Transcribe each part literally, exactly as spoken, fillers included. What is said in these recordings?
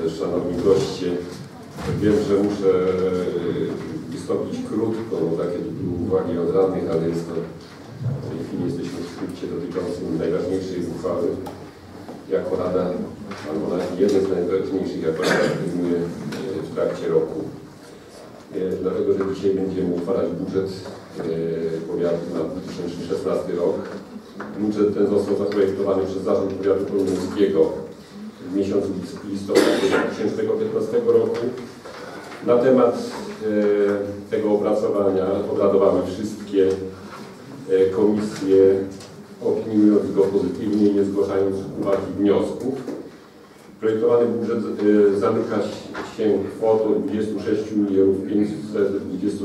szanowni goście. Wiem, że muszę wystąpić krótko, bo takie były uwagi od radnych, ale jest to, w tej chwili jesteśmy w skrócie dotyczącym najważniejszej uchwały jako Rada, albo jeden z najważniejszych, jako Rada podejmuje w trakcie roku. Dlatego, że dzisiaj będziemy uchwalać budżet powiatu na dwa tysiące szesnasty rok. Budżet ten został zaprojektowany przez Zarząd Powiatu Kolumbijskiego w miesiącu listopadzie dwa tysiące piętnastego roku. Na temat e, tego opracowania obradowały wszystkie e, komisje, opiniując go pozytywnie, nie zgłaszając uwag i wniosków. Projektowany budżet e, zamyka się kwotą dwudziestu sześciu milionów pięćset dwudziestu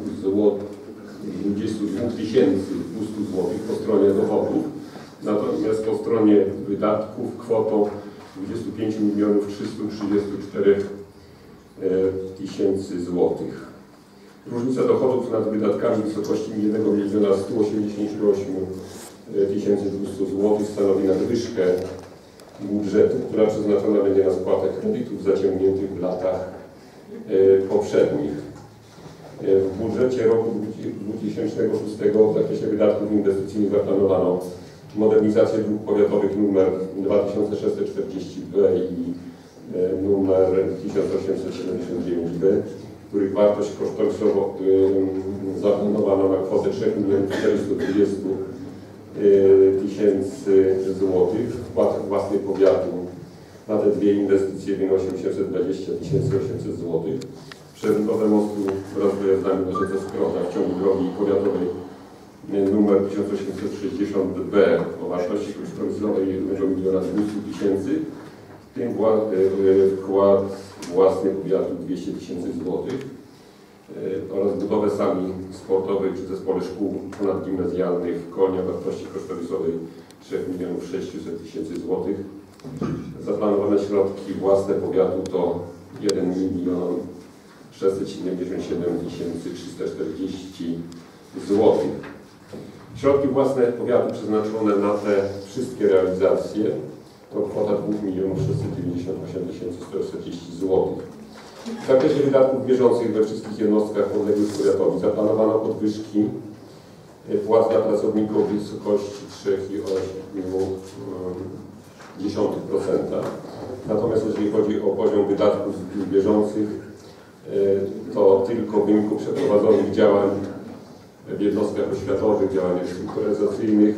dwóch tysięcy dwustu złotych po stronie dochodów, natomiast po stronie wydatków kwotą dwudziestu pięciu milionów trzystu trzydziestu czterech tysięcy złotych. Różnica dochodów nad wydatkami w wysokości jednego miliona stu osiemdziesięciu ośmiu tysięcy dwustu złotych stanowi nadwyżkę budżetu, która przeznaczona będzie na spłatę kredytów zaciągniętych w latach poprzednich. W budżecie roku dwa tysiące szóstego w zakresie wydatków inwestycyjnych zaplanowano modernizację dróg powiatowych nr dwa tysiące sześćset czterdzieści B i numer tysiąc osiemset siedemdziesiąt dziewięć B, których wartość kosztorysowo zaplanowano na kwotę trzech milionów czterystu dwudziestu tysięcy złotych. Wkład własny powiatu na te dwie inwestycje wynosi osiemset dwadzieścia tysięcy osiemset złotych. Przebudowę mostu wraz z dojazdami na rzece Skroda w ciągu drogi powiatowej numer tysiąc osiemset sześćdziesiąt B o wartości kosztorysowej jednego miliona dwustu tysięcy, w tym wkład własny powiatu dwieście tysięcy złotych, oraz budowę sali sportowej przy zespole szkół ponadgimnazjalnych w Konie o wartości kosztorysowej trzech milionów sześciuset tysięcy złotych. Zaplanowane środki własne powiatu to jeden milion sześćset siedemdziesiąt siedem tysięcy trzysta czterdzieści złotych. Środki własne powiatu przeznaczone na te wszystkie realizacje to kwota dwa miliony sześćset dziewięćdziesiąt osiem tysięcy sto czterdzieści złotych. W zakresie wydatków bieżących we wszystkich jednostkach podległych powiatowi zaplanowano podwyżki płac dla pracowników w wysokości trzy przecinek osiem procent. Natomiast jeżeli chodzi o poziom wydatków bieżących, to tylko w wyniku przeprowadzonych działań w jednostkach oświatowych, działań restrukturyzacyjnych,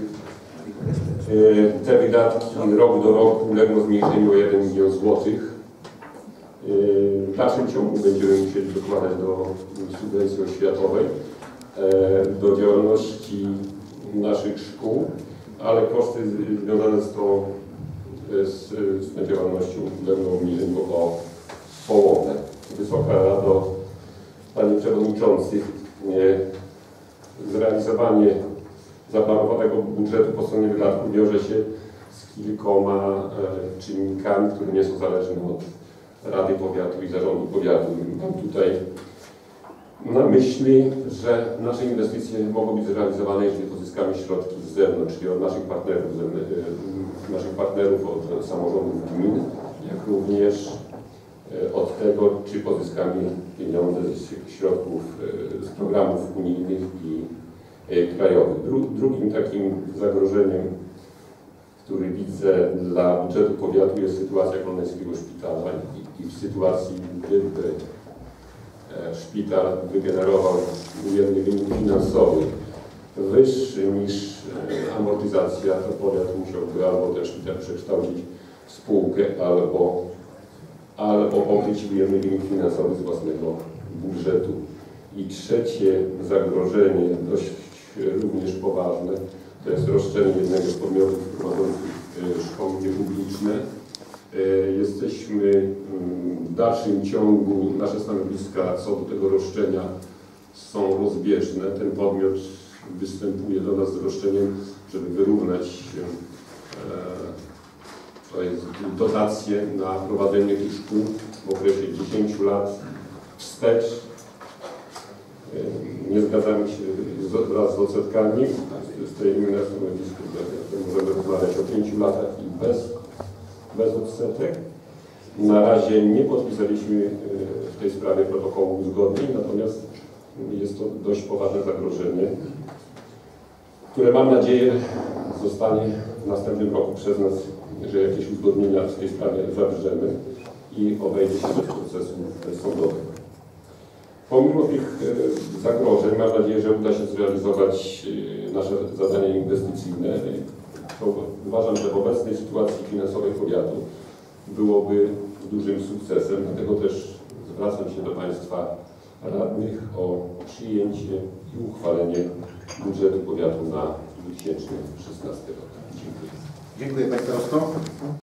te wydatki rok do roku ulegną zmniejszeniu o jeden milion złotych. W dalszym ciągu będziemy musieli dokładać do subwencji oświatowej, do działalności naszych szkół, ale koszty związane z tą, z, z tą działalnością ulegną obniżeniu o połowę. Wysoka Rado, Panie Przewodniczący, zrealizowanie zaplanowanego budżetu po stronie wydatków wiąże się z kilkoma e, czynnikami, które nie są zależne od Rady Powiatu i Zarządu Powiatu. Mam tutaj na myśli, że nasze inwestycje mogą być zrealizowane, jeżeli pozyskamy środki z zewnątrz, czyli od naszych partnerów, z, naszych partnerów od samorządów gmin, jak również od tego, czy pozyskamy pieniądze z środków, z programów unijnych i krajowych. Dru, drugim takim zagrożeniem, który widzę dla budżetu powiatu, jest sytuacja Kolneńskiego Szpitala i, i w sytuacji, gdyby e, szpital wygenerował ujemny wynik finansowy wyższy niż e, amortyzacja, to powiat musiałby albo ten szpital przekształcić w spółkę, albo, albo pokryć ujemny wynik finansowy z własnego budżetu. I trzecie zagrożenie, dość również poważne, to jest roszczenie jednego z podmiotów prowadzących szkoły niepubliczne. Jesteśmy w dalszym ciągu, nasze stanowiska co do tego roszczenia są rozbieżne. Ten podmiot występuje do nas z roszczeniem, żeby wyrównać to jest dotacje na prowadzenie tych szkół w okresie dziesięciu lat wstecz. Nie zgadzamy się wraz z odsetkami, stoimy na stanowisku, że możemy rozmawiać o pięciu latach i bez, bez odsetek. Na razie nie podpisaliśmy w tej sprawie protokołu uzgodnień, natomiast jest to dość poważne zagrożenie, które mam nadzieję zostanie w następnym roku przez nas, że jakieś uzgodnienia w tej sprawie zawrzemy i obejdzie się bez procesu sądowego. Pomimo tych zagrożeń mam nadzieję, że uda się zrealizować nasze zadania inwestycyjne. To uważam, że w obecnej sytuacji finansowej powiatu byłoby dużym sukcesem, dlatego też zwracam się do Państwa radnych o przyjęcie i uchwalenie budżetu powiatu na dwa tysiące szesnasty rok. Dziękuję. Dziękuję Panie Starosto.